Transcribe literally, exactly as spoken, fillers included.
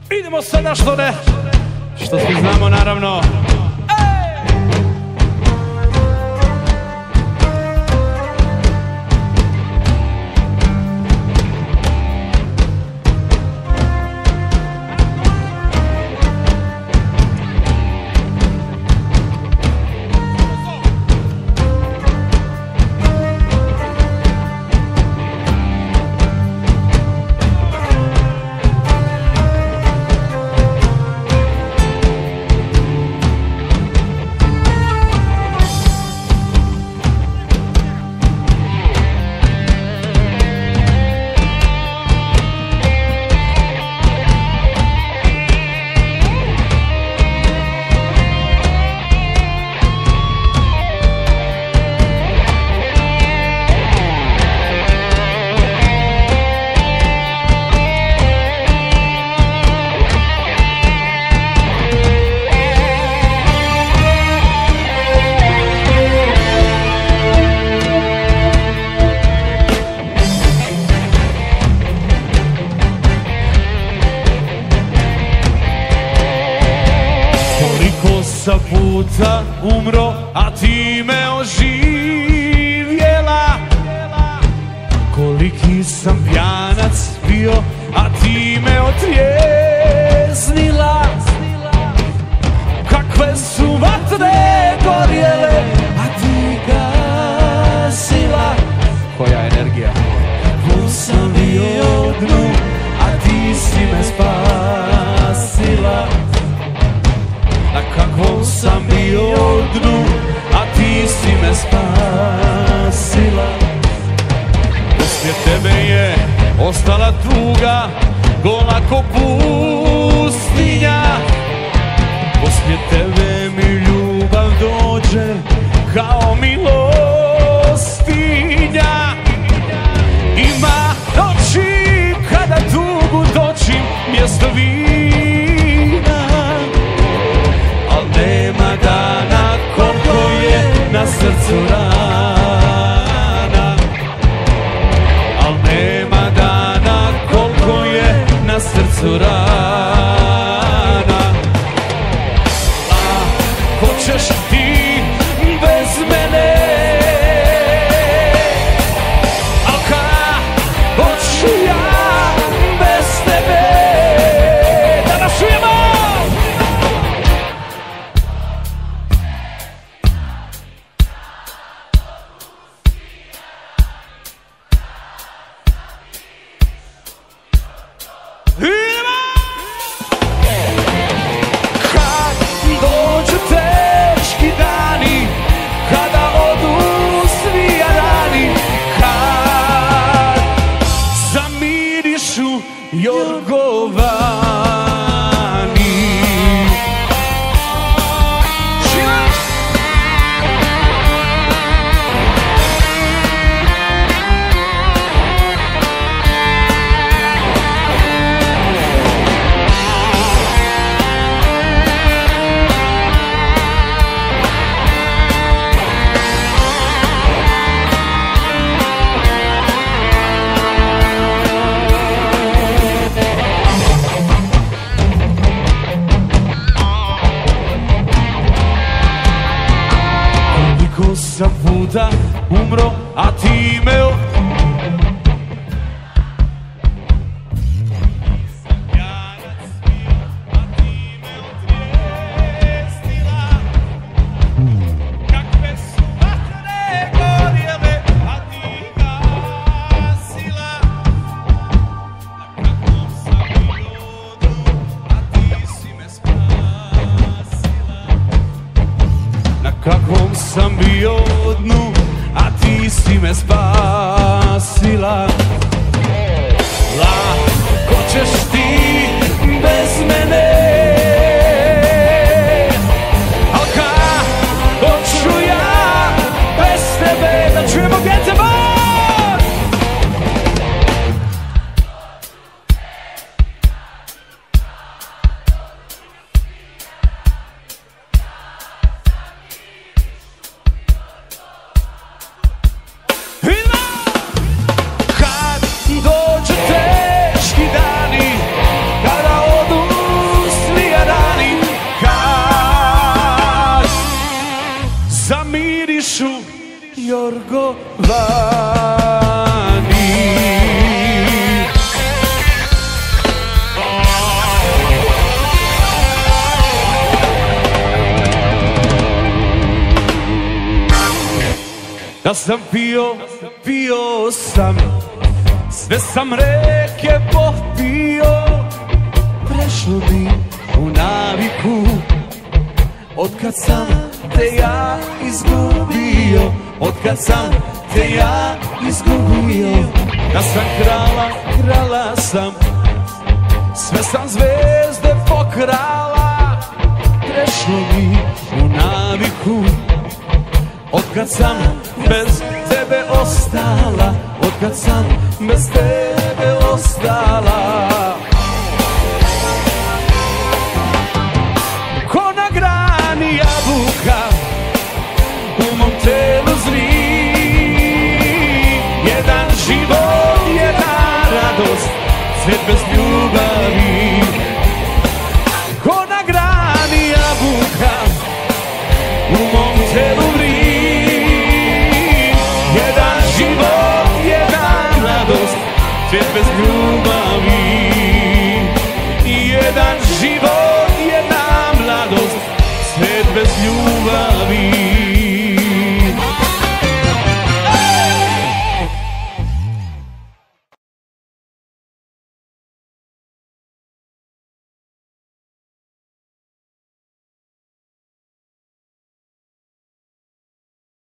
Idemo sada što ne, što svi znamo naravno. Sam puta umro, a ti me oživjela. Koliki sam pjanac bio, a ti me otrijeznila. Kakve su vatre gorjele, a ti gasila. Koja energija? Kakvu sam bio dnu, a ti si me spasila. Na kakvom sam bio dnu, a ti si me spasila. Poslije tebe je ostala tuga, gola ko pustinja. Poslije tebe mi ljubav dođe kao milostinja. Ima noći kada tugu točim mjesto vina, al nema dana koliko je na srcu rana. Al nema dana koliko je na srcu rana. A hoćeš ti bez mene, al ka hoću ja bez tebe. Da nas čujemo! Sam puta umro, a ti me o... Kakve su vatre gorjele, a ti gasila. Na kakvom sam bio dnu, a ti si me spasila. Na kakvom sam bio dnu, a ti si me spasila. Da sam pio, pio sam, sve sam reke popio, prešlo mi u naviku, otkad sam te ja izgubio, otkad sam te ja izgubio. Da sam krala, krala sam, sve sam zvezde pokrala, prešlo mi u naviku, otkad sam bez tebe ostala, otkad sam bez tebe ostala.